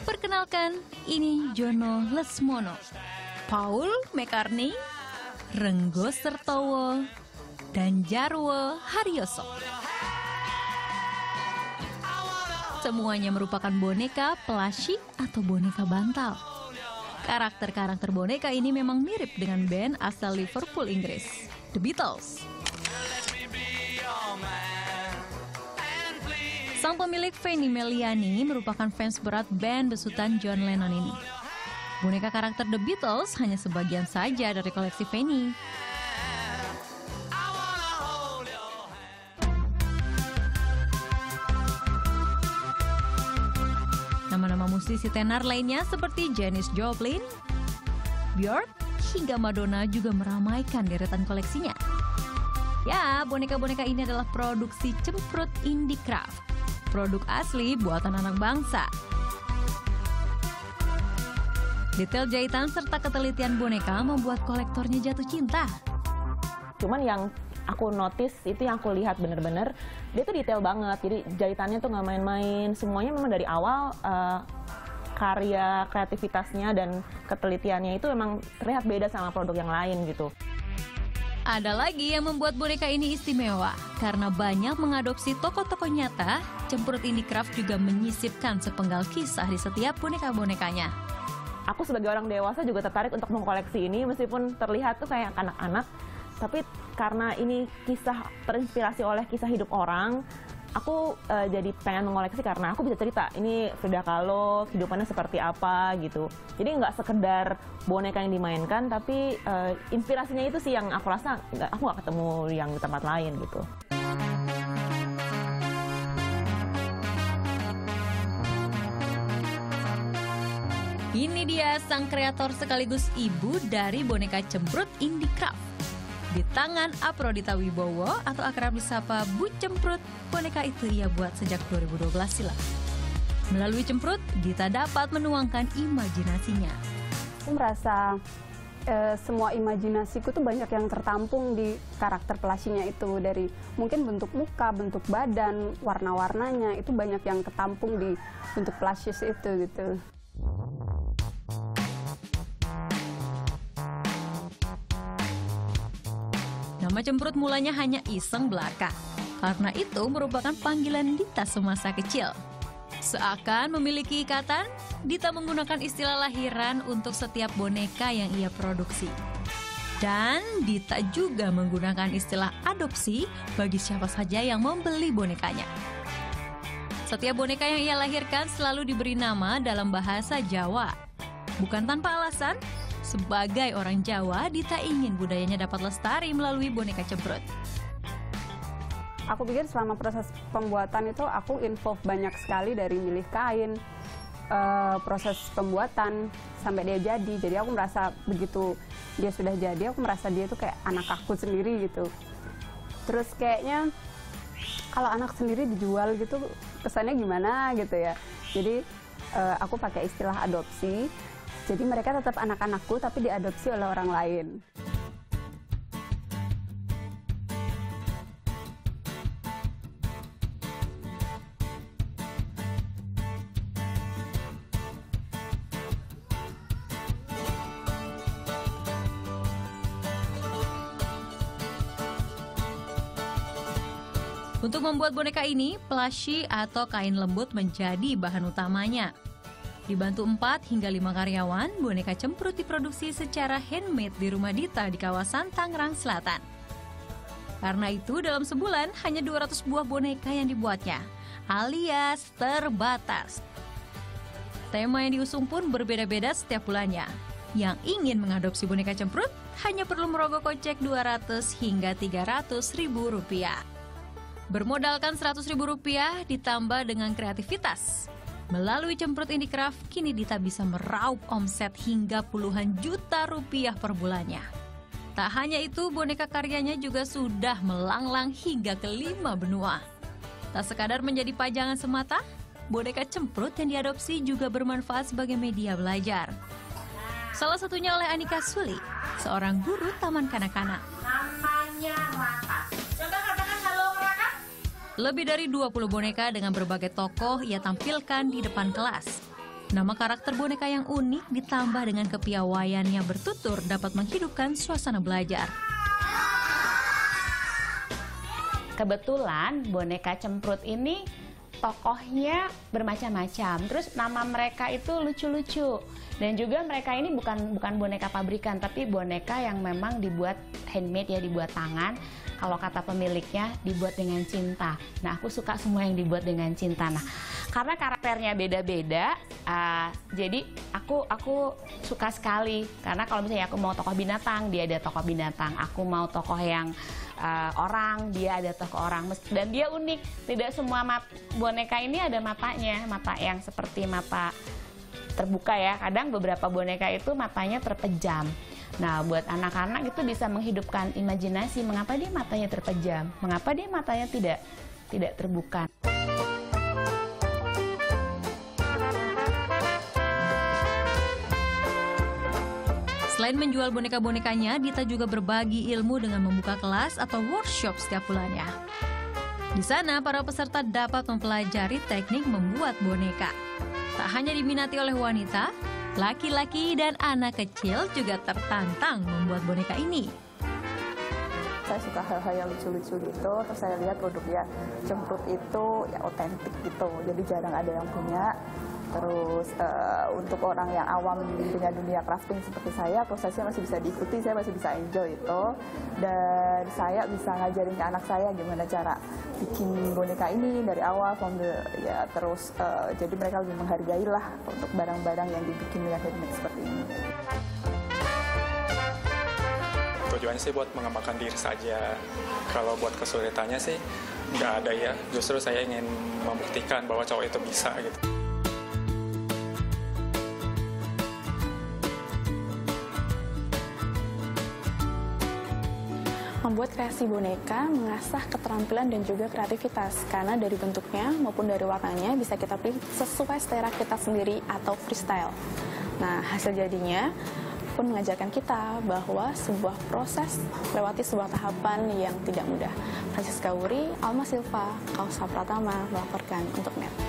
Perkenalkan, ini Jono Lesmono, Paul McCartney, Renggo Sertowo, dan Jarwo Haryoso. Semuanya merupakan boneka plushie atau boneka bantal. Karakter-karakter boneka ini memang mirip dengan band asal Liverpool, Inggris, The Beatles. Sang pemilik Fanny Meliani merupakan fans berat band besutan John Lennon ini. Boneka karakter The Beatles hanya sebagian saja dari koleksi Fanny. Nama-nama musisi tenar lainnya seperti Janis Joplin, Björk, hingga Madonna juga meramaikan deretan koleksinya. Ya, boneka-boneka ini adalah produksi Cemprut Indie Craft, produk asli buatan anak bangsa. Detail jahitan serta ketelitian boneka membuat kolektornya jatuh cinta. Cuman yang aku notice itu, yang aku lihat bener-bener, dia tuh detail banget. Jadi jahitannya tuh nggak main-main. Semuanya memang dari awal karya kreativitasnya dan ketelitiannya itu memang terlihat beda sama produk yang lain gitu. Ada lagi yang membuat boneka ini istimewa. Karena banyak mengadopsi tokoh-tokoh nyata, Cemprut Indie Craft juga menyisipkan sepenggal kisah di setiap boneka-bonekanya. Aku sebagai orang dewasa juga tertarik untuk mengkoleksi ini, meskipun terlihat tuh kayak anak-anak. Tapi karena ini kisah terinspirasi oleh kisah hidup orang, aku jadi pengen mengoleksi karena aku bisa cerita ini Frida Kahlo kehidupannya seperti apa gitu. Jadi nggak sekedar boneka yang dimainkan, tapi inspirasinya itu sih yang aku rasa aku nggak ketemu yang di tempat lain gitu. Ini dia sang kreator sekaligus ibu dari boneka Cemprut Indie Craft. Di tangan Aprodita Wibowo atau akrab disapa Bu Cemprut, boneka itu ia buat sejak 2012 silam. Melalui Cemprut, Dita dapat menuangkan imajinasinya. Aku merasa semua imajinasiku tuh banyak yang tertampung di karakter pelashinya itu. Dari mungkin bentuk muka, bentuk badan, warna-warnanya itu banyak yang ketampung di bentuk plashes itu gitu. Nama Cemprut mulanya hanya iseng belaka. Karena itu merupakan panggilan Dita semasa kecil. Seakan memiliki ikatan, Dita menggunakan istilah lahiran untuk setiap boneka yang ia produksi. Dan Dita juga menggunakan istilah adopsi bagi siapa saja yang membeli bonekanya. Setiap boneka yang ia lahirkan selalu diberi nama dalam bahasa Jawa. Bukan tanpa alasan, sebagai orang Jawa, Dita ingin budayanya dapat lestari melalui boneka Cemprut. Aku pikir selama proses pembuatan itu aku involve banyak sekali, dari milih kain, proses pembuatan sampai dia jadi. Jadi aku merasa begitu dia sudah jadi, aku merasa dia tuh kayak anak aku sendiri gitu. Terus kayaknya kalau anak sendiri dijual gitu kesannya gimana gitu ya. Jadi aku pakai istilah adopsi. Jadi mereka tetap anak-anakku tapi diadopsi oleh orang lain. Untuk membuat boneka ini, plushie atau kain lembut menjadi bahan utamanya. Dibantu 4 hingga 5 karyawan, boneka Cemprut diproduksi secara handmade di rumah Dita di kawasan Tangerang Selatan. Karena itu, dalam sebulan hanya 200 buah boneka yang dibuatnya, alias terbatas. Tema yang diusung pun berbeda-beda setiap bulannya. Yang ingin mengadopsi boneka Cemprut hanya perlu merogoh kocek 200 hingga 300 ribu rupiah. Bermodalkan 100 ribu rupiah ditambah dengan kreativitas. Melalui Cemprut Indie Craft, kini Dita bisa meraup omset hingga puluhan juta rupiah per bulannya. Tak hanya itu, boneka karyanya juga sudah melanglang hingga ke 5 benua. Tak sekadar menjadi pajangan semata, boneka Cemprut yang diadopsi juga bermanfaat sebagai media belajar. Salah satunya oleh Anika Suli, seorang guru taman kanak-kanak. Namanya Raka. Coba katakan halo Raka. Lebih dari 20 boneka dengan berbagai tokoh ia tampilkan di depan kelas. Nama karakter boneka yang unik ditambah dengan kepiawaian yang bertutur dapat menghidupkan suasana belajar. Kebetulan boneka cemprut ini tokohnya bermacam-macam. Terus nama mereka itu lucu-lucu. Dan juga mereka ini bukan boneka pabrikan, tapi boneka yang memang dibuat handmade ya, dibuat tangan. Kalau kata pemiliknya, dibuat dengan cinta. Nah, aku suka semua yang dibuat dengan cinta. Nah, karena karakternya beda-beda, jadi aku suka sekali. Karena kalau misalnya aku mau tokoh binatang, dia ada tokoh binatang. Aku mau tokoh yang orang, dia ada tokoh orang. Dan dia unik. Tidak semua boneka ini ada matanya, mata yang seperti mata terbuka ya. Kadang beberapa boneka itu matanya terpejam. Nah, buat anak-anak itu bisa menghidupkan imajinasi. Mengapa dia matanya terpejam? Mengapa dia matanya tidak terbuka? Selain menjual boneka-bonekanya, Dita juga berbagi ilmu dengan membuka kelas atau workshop setiap bulannya. Di sana, para peserta dapat mempelajari teknik membuat boneka. Tak hanya diminati oleh wanita, laki-laki dan anak kecil juga tertantang membuat boneka ini. Saya suka hal-hal yang lucu-lucu gitu, terus saya lihat produknya cemprut itu ya otentik gitu, jadi jarang ada yang punya. Terus untuk orang yang awam dengan dunia crafting seperti saya, prosesnya masih bisa diikuti, saya masih bisa enjoy itu. Dan saya bisa ngajarin ke anak saya gimana cara bikin boneka ini dari awal, ya terus jadi mereka lebih menghargai lah untuk barang-barang yang dibikin dengan handmade seperti ini. Tujuannya sih buat mengembangkan diri saja. Kalau buat kesulitannya sih nggak ada ya. Justru saya ingin membuktikan bahwa cowok itu bisa gitu. Membuat kreasi boneka mengasah keterampilan dan juga kreativitas, karena dari bentuknya maupun dari warnanya bisa kita pilih sesuai selera kita sendiri atau freestyle. Nah, hasil jadinya pun mengajarkan kita bahwa sebuah proses melewati sebuah tahapan yang tidak mudah. Francisca Wuri, Alma Silva, Kausa Pratama melaporkan untuk NET.